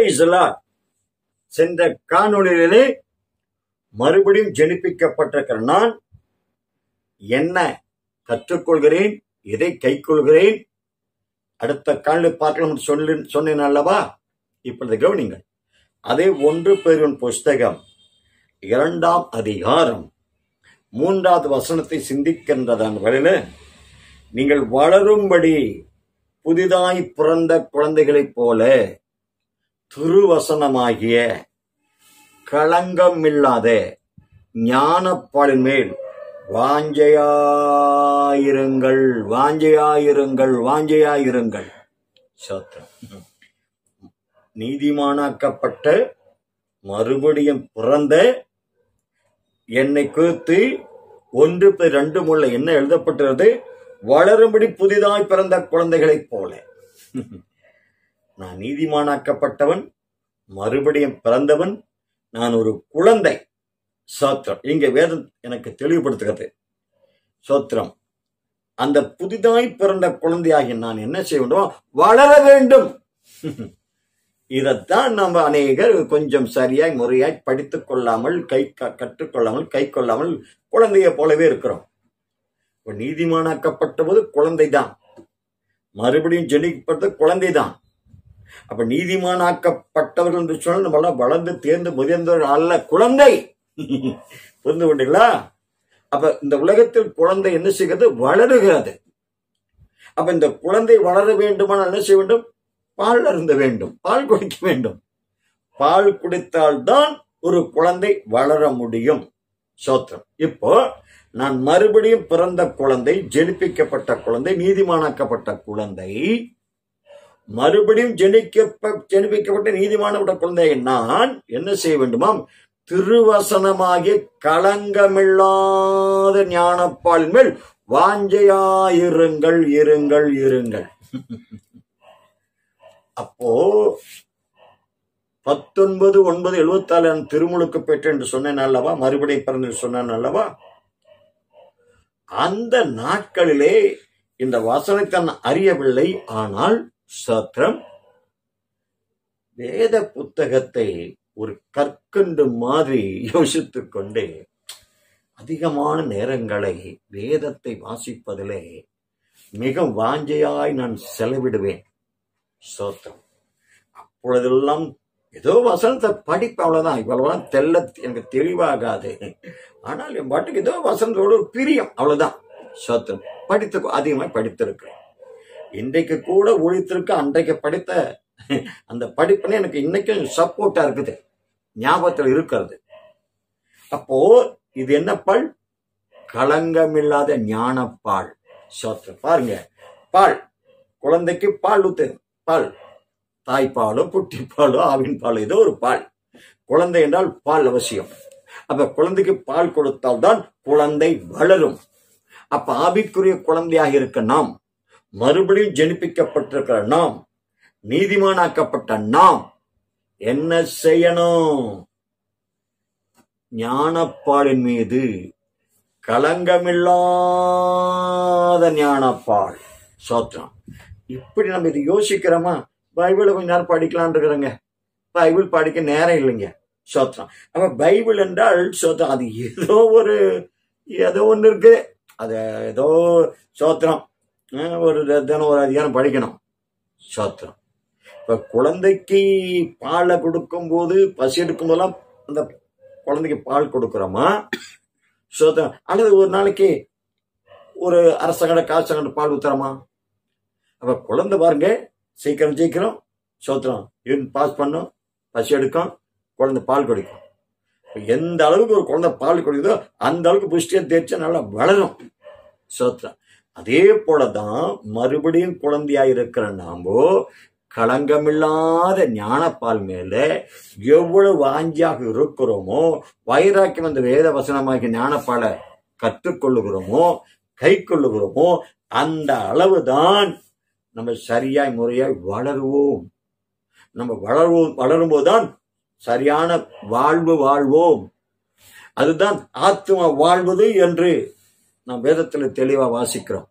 Praise the Lord. சென்ற காணொளியிலே மறுபடியும் ஜெனிப்பிக்கப்பட்டிருக்கிற நான் என்ன கற்றுக்கொள்கிறேன், எதை கைக்கொள்கிறேன், அடுத்த காலில் பார்க்கலாம் சொன்னேன் அல்லவா? இப்பொழுது கவனிங்கள். அதே 1 பேதுரு புஸ்தகம் 2ஆம் அதிகாரம் 3வது வசனத்தை சிந்திக்கின்றதன் வழியில, நீங்கள் வளரும்படி புதிதாய் பிறந்த குழந்தைகளைப் போல திருவசனமாகிய களங்கமில்லாத ஞானப்பாலின் மேல் வாஞ்சையாயிருங்கள், வாஞ்சையாயிருங்கள், வாஞ்சையாயிருங்கள். சோத்திரம். நீதிமானாக்கப்பட்ட மறுபடியும் பிறந்த என்னை குறித்து 1:2 என்ன எழுதப்பட்டிருக்கிறது? வளரும்படி புதிதாய் பிறந்த குழந்தைகளைப் போல. நான் நீதிமானாக்கப்பட்டவன், மறுபடியும் பிறந்தவன், நான் ஒரு குழந்தை. சோத்திரம். இங்க வேதம் எனக்கு தெளிவுபடுத்துகிறது. சோத்திரம். அந்த புதிதாய் பிறந்த குழந்தையாகி நான் என்ன செய்ய வேண்டும்? வளர வேண்டும். இதைத்தான் நம்ம அநேகர் கொஞ்சம் சரியாய் முறையாய் படித்துக் கொள்ளாமல், கற்றுக்கொள்ளாமல், கை கொள்ளாமல் குழந்தைய போலவே இருக்கிறோம். நீதிமானாக்கப்பட்டது குழந்தைதான், மறுபடியும் ஜெனிக்கப்பட்டது குழந்தைதான். அப்ப நீதிமானாக்கப்பட்டவர்கள் என்று சொன்னால் நம்ம வளர்ந்து தேர்ந்து முதிர்ந்தவர்கள் அல்ல, குழந்தை. புரிந்து கொண்டீங்களா? அப்ப இந்த உலகத்தில் குழந்தை என்ன செய்கிறது? வளருகிறது. அப்ப இந்த குழந்தை வளர வேண்டுமானால் என்ன செய்ய வேண்டும்? பால் அருந்த வேண்டும், பால் குடிக்க வேண்டும். பால் குடித்தால்தான் ஒரு குழந்தை வளர முடியும். சோத்திரம். இப்போ நான் மறுபடியும் பிறந்த குழந்தை, ஜெனிப்பிக்கப்பட்ட குழந்தை, நீதிமானாக்கப்பட்ட குழந்தை, மறுபடியும் ஜெனிப்பிக்கப்பட்ட நீதிமானாக்கப்பட்ட குழந்தையை நான் என்ன செய்ய வேண்டுமாம்? திருவசனமாகிய களங்கமில்லாத ஞானப்பால் மேல் வாஞ்சையாயிருங்கள், இருங்கள், இருங்கள். அப்போ 19:9-74 நான் திருமுழுக்கு பெற்றேன் என்று சொன்னேன் அல்லவா? மறுபடியும் பிறந்து சொன்னேன் அல்லவா? அந்த நாட்களிலே இந்த வசனத்தை நான் அறியவில்லை. ஆனால் சத்திரம், வேத புத்தகத்தை ஒரு கற்கண்டு மாதிரி யோசித்துக் கொண்டே அதிகமான நேரங்களை வேதத்தை வாசிப்பதிலே மிக வாஞ்சையாய் நான் செலவிடுவேன். சோத்திரம். அப்பொழுதெல்லாம் ஏதோ வசனத்தை படிப்பேன், அவ்வளவுதான். இவ்வளவுதான் தெல்ல எனக்கு தெளிவாகாது. ஆனால் என் பாட்டுக்கு ஏதோ வசனத்தோட ஒரு பிரியம், அவ்வளவுதான். சோத்திரம். அதிகமாக படித்திருக்கிறேன். இன்றைக்கு கூட ஒழித்திருக்க அன்றைக்கு படித்த அந்த படிப்புன்னு எனக்கு இன்னைக்கும் சப்போர்ட்டா இருக்குது, ஞாபகத்தில் இருக்கிறது. அப்போ இது என்ன பால்? களங்கமில்லாத ஞானப்பால். சோத்திரம். பாருங்க, பால், குழந்தைக்கு பால் ஊத்து, பால், தாய்ப்பாலோ புட்டிப்பாலோ ஆவின் பாலோ ஏதோ ஒரு பால். குழந்தை என்றால் பால் அவசியம். அப்ப குழந்தைக்கு பால் கொடுத்தால்தான் குழந்தை வளரும். அப்ப ஆவிக்குரிய குழந்தையாக இருக்க நாம், மறுபடியும் ஜெனிப்பிக்கப்பட்டிருக்கிற நாம், நீதிமானாக்கப்பட்ட நாம் என்ன செய்யணும்? ஞானப்பாலின் மீது, களங்கமில்லாத ஞானப்பால். சோத்திரம். இப்படி நம்ம இது யோசிக்கிறோமா? பைபிளை கொஞ்ச நேரம் படிக்கலான் இருக்கிறோங்க, பைபிள் படிக்க நேரம் இல்லைங்க. சோத்திரம். அப்ப பைபிள் என்றால் சோத்திரம், அது ஏதோ ஒண்ணு இருக்கு, அது ஏதோ சோத்திரம் ஒரு தினம் ஒரு அதிகாரம் படிக்கணும். சோத்திரம். இப்ப குழந்தைக்கு பாலை கொடுக்கும் போது, பசி எடுக்கும் போதெல்லாம் அந்த குழந்தைக்கு பால் கொடுக்கிறோமா? சோத்திரம். அல்லது ஒரு நாளைக்கு ஒரு அரை சகட கால் சகட பால் ஊத்துறோமா? அப்ப குழந்தை பாருங்க, சீக்கிரம் சோத்திரம் பாஸ் பண்ணும், பசி எடுக்கும், குழந்தை பால் குடிக்கும். எந்த அளவுக்கு ஒரு குழந்தை பால் குடிக்குதோ அந்த அளவுக்கு புஷ்டியா தேய்ச்சா நல்லா வளரும். சோத்திரம். அதே போலதான் மறுபடியும் குழந்தையா இருக்கிற நாமோ களங்கமில்லாத ஞானப்பால் மேல எவ்வளவு வாஞ்சியாக இருக்கிறோமோ, வைராக்கியம் அந்த வேத வசனமாகிய ஞானப்பாலை கற்றுக்கொள்ளுகிறோமோ, கை கொள்ளுகிறோமோ, அந்த அளவுதான் நம்ம சரியாய் முறையாய் வளருவோம். நம்ம வளரும் போதுதான் சரியான வாழ்வோம். அதுதான் ஆத்மா வாழ்வது என்று நாம் வேதத்தில் தெளிவா வாசிக்கிறோம்.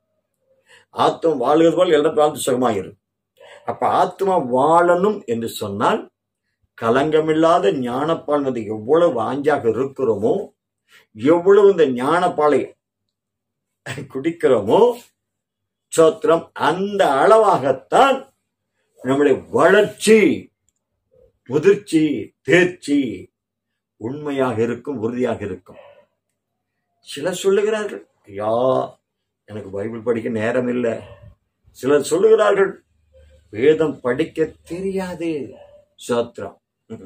ஆத்மா வாழ்வது போல் எல்லா சுகமாயிரும். அப்ப ஆத்மா வாழணும் என்று சொன்னால் கலங்கமில்லாத ஞானப்பால் மீது எவ்வளவு வாஞ்சாக இருக்கிறோமோ, எவ்வளவு இந்த ஞானப்பாலை குடிக்கிறோமோ சோத்திரம், அந்த அளவாகத்தான் நம்முடைய வளர்ச்சி, முதிர்ச்சி, தேர்ச்சி உண்மையாக இருக்கும், உறுதியாக இருக்கும். சிலர் சொல்லுகிறார்கள், ஐயா எனக்கு பைபிள் படிக்க நேரம் இல்லை. சிலர் சொல்லுகிறார்கள், வேதம் படிக்க தெரியாது. சோத்திரம்,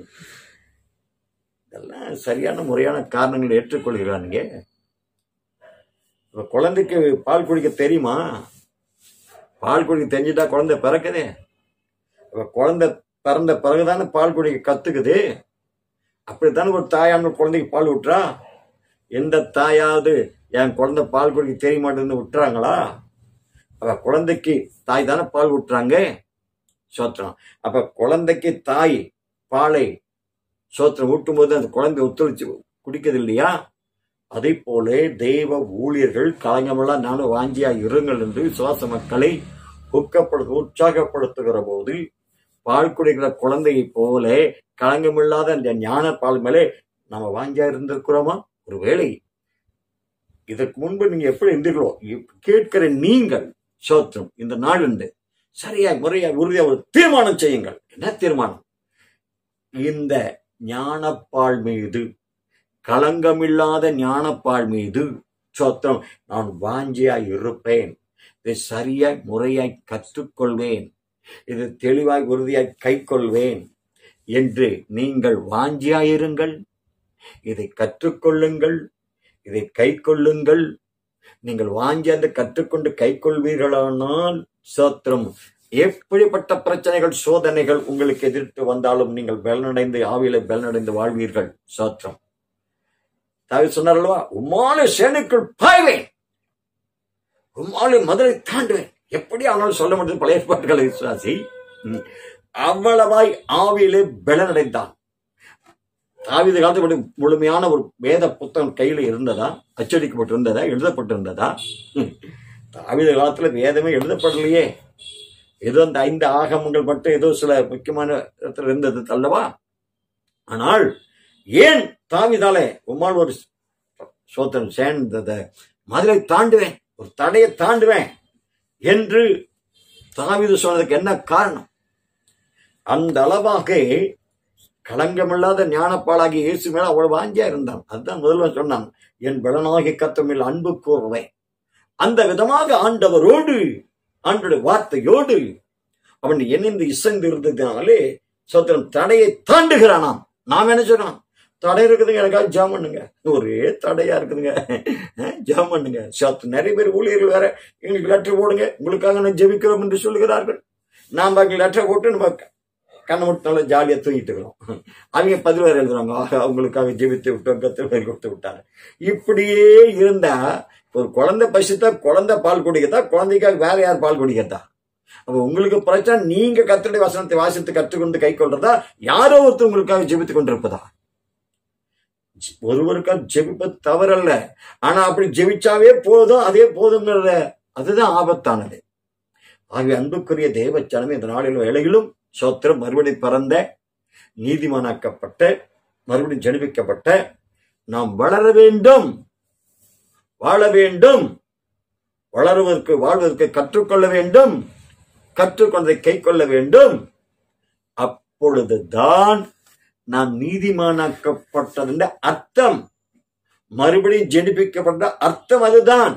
இதெல்லாம் சரியான முறையான காரணங்களை ஏற்றுக்கொள்கிறானுங்க. இப்ப குழந்தைக்கு பால் குடிக்க தெரியுமா? பால் குடிக்க தெரிஞ்சுட்டா குழந்தை பிறக்குது. இப்ப குழந்தை பிறந்த பிறகுதானே பால் குடிக்க கத்துக்குது. அப்படித்தானே ஒரு தாயான குழந்தைக்கு பால் விட்டுறா? எந்த தாயாவது என் குழந்தை பால் குடிக்க தெரிய மாட்டேன்னு விட்டுறாங்களா? அப்ப குழந்தைக்கு தாய் தானே பால் விட்டுறாங்க. சோத்திரம். அப்ப குழந்தைக்கு தாய் பாலை சோத்திரம் ஊட்டும் போது அந்த குழந்தை ஒத்துழைச்சு குடிக்கிறது இல்லையா? அதே போல தெய்வ ஊழியர்கள் கலங்கமெல்லாம் நானும் வாஞ்சியா இருங்கள் என்று விசுவாச மக்களை உற்சாகப்படுத்துகிற போது, பால் குடிக்கிற குழந்தையை போல களங்கமில்லாத அந்த ஞான பால் மேலே நம்ம வாங்கியா இருந்திருக்கிறோமா? ஒருவேளை இதற்கு முன்பு நீங்க எப்படி இருந்தீர்களோ கேட்கிற நீங்கள் சோத்திரம், இந்த நாள் உண்டு சரியாய் முறையாய் உறுதியா ஒரு தீர்மானம் செய்யுங்கள். என்ன தீர்மானம்? இந்த ஞானப்பால் மீது, களங்கமில்லாத ஞானப்பால் மீது சோத்திரம் நான் வாஞ்சியாய் இருப்பேன். இதை சரியாய் முறையாய் கற்றுக்கொள்வேன். இது தெளிவாய் உறுதியாய் கை கொள்வேன் என்று நீங்கள் வாஞ்சியாயிருங்கள். இதை கற்றுக்கொள்ளுங்கள், இதை கை கொள்ளுங்கள். நீங்கள் வாஞ்சியாந்து கற்றுக்கொண்டு கை கொள்வீர்களானால் சோத்திரம், எப்படிப்பட்ட பிரச்சனைகள் சோதனைகள் உங்களுக்கு எதிர்த்து வந்தாலும் நீங்கள் பலனடைந்து, ஆவியில பலனடைந்து வாழ்வீர்கள். சோத்திரம். தாவீது சொன்னார் அல்லவா, உம்மாலே சேனைக்குள் பாய்வேன், உம்மாலே மதுரை தாண்டுவேன். எப்படி ஆனாலும் சொல்ல முடியாது பழைய ஏற்பாடுகளை விசுவாசி. அவ்வளவாய் ஆவியிலே பலனடைந்தான். தாவீது காலத்துல முழுமையான ஒரு வேத புத்தகம் கையில இருந்ததா? அச்சடிக்கப்பட்டிருந்ததா? எழுதப்பட்டிருந்ததா? தாவீது காலத்துல வேதமே எழுதப்படலையே. ஏதோ அந்த 5 ஆகமங்கள் மட்டும் ஏதோ சில முக்கியமான இடத்துல இருந்தது அல்லவா? ஆனால் ஏன் தாவீதாலே உம்மால் ஒரு சோத்திரம் சேர்ந்தத மதுரை தாண்டுவேன், ஒரு தடையை தாண்டுவேன் என்று தாவீது சொன்னதுக்கு என்ன காரணம்? அந்த அளவாக களங்கமில்லாத ஞானப்பாலாகி இயேசு மேல அவ்வளவு வாஞ்சியா இருந்தான். அதுதான் முதல்வர் சொன்னான், என் பலனாகி கர்த்தர் அன்பு கூறுவேன். அந்த விதமாக ஆண்டவரோடு, ஆண்டோட வார்த்தையோடு அவன் இணைந்து இசைந்து இருந்ததுனாலே சோத்திரம் தடையை தாண்டுகிறானாம். நாம் என்ன சொன்னோம்? தடை இருக்குதுங்க, எனக்காக ஜாம் பண்ணுங்க. ஒரே தடையா இருக்குதுங்க, ஜாம் பண்ணுங்க. நிறைய பேர் ஊழியர்கள் வேற எங்களுக்கு லெட்டர் போடுங்க, உங்களுக்காக நான் ஜெபிக்கிறோம் என்று சொல்லுகிறார்கள். நாம் பாக்கி லெட்டர் போட்டு நம்ம கண்ணை மட்டும் நல்லா ஜாலியா தூங்கிட்டு இருக்கிறோம். அவங்க 10 பேர் எழுதுறாங்க, அவங்களுக்காக ஜெபித்து விட்டோம், கத்து பேர் கொடுத்து விட்டாங்க. இப்படியே இருந்தா ஒரு குழந்தை பசித்தா குழந்தை பால் குடிக்கத்தா, குழந்தைக்காக வேற யார் பால் குடிக்கத்தா? அப்ப உங்களுக்கு பிரச்சனை, நீங்க கர்த்தருடைய வசனத்தை வாசித்து கற்றுக்கொண்டு கை கொள்றதா, யாரோ ஒருத்தர் உங்களுக்காக ஜெபித்துக் கொண்டிருப்பதா? ஒருவருக்காக ஜெபிப்பது தவறல்ல, ஆனா அப்படி ஜெபிச்சாவே போதும், அதே போதும், அதுதான் ஆபத்தானது. ஆகிய அன்புக்குரிய தேவ ஜனமே, இந்த நாளிலும் வேளையிலும் சோத்திரம், மறுபடியும் பிறந்த, நீதிமானாக்கப்பட்ட, மறுபடியும் ஜெனிப்பிக்கப்பட்ட நாம் வளர வேண்டும், வாழ வேண்டும், வளருவதற்கு வாழ்வதற்கு கற்றுக்கொள்ள வேண்டும், கற்றுக்கொண்டதை கை கொள்ள வேண்டும். அப்பொழுதுதான் நாம் நீதிமானாக்கப்பட்டது அர்த்தம், மறுபடியும் ஜெனிப்பிக்கப்பட்ட அர்த்தம் அதுதான்.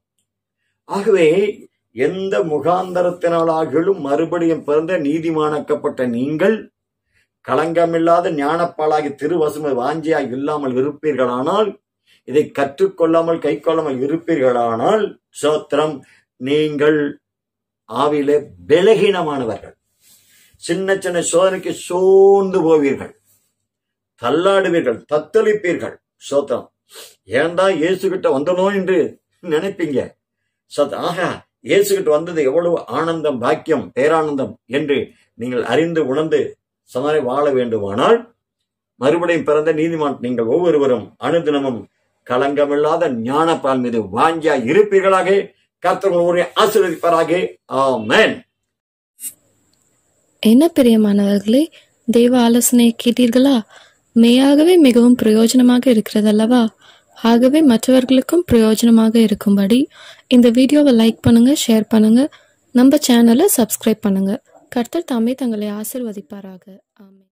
ஆகவே எந்த முகாந்தரத்தினாலும் மறுபடியும் பிறந்த நீதிமானாக்கப்பட்ட நீங்கள் களங்கமில்லாத ஞானப்பாலாகி திருவசம வாஞ்சியாய் இல்லாமல் இருப்பீர்களானால், இதை கற்றுக்கொள்ளாமல் கை கொள்ளாமல் இருப்பீர்களானால் சோத்திரம், நீங்கள் ஆவிலே பலகீனமானவர்கள். சின்ன சின்ன சோதனைக்கு சோர்ந்து போவீர்கள், தள்ளாடுவீர்கள், தத்தளிப்பீர்கள். சோத்திரம். ஏன்டா இயேசு கிட்ட வந்தனோ என்று நினைப்பீங்க. ஆக இயேசு கிட்ட வந்தது எவ்வளவு ஆனந்தம், பாக்கியம், பேரானந்தம் என்று நீங்கள் அறிந்து உணர்ந்து சமரை வாழ வேண்டுமானால், மறுபடியும் பிறந்த நீதிமான் நீங்கள் ஒவ்வொருவரும் அனுதினமும் களங்கமில்லாத ஞானப்பால் மீது வாஞ்சியா இருப்பீர்களாக. கர்த்தர் உங்களை ஆசீர்வதிப்பாராக. ஆமென். என்ன பிரியமானவர்களே, தேவ ஆலோசனை கேட்டீர்களா? மெய்யாகவே மிகவும் பிரயோஜனமாக இருக்கிறதல்லவா? ஆகவே மற்றவர்களுக்கும் பிரயோஜனமாக இருக்கும்படி இந்த வீடியோவை லைக் பண்ணுங்க, ஷேர் பண்ணுங்க, நம்ம சேனலை சப்ஸ்கிரைப் பண்ணுங்க. கர்த்தர் தாமே தங்களை ஆசீர்வதிப்பாராக. ஆமென்.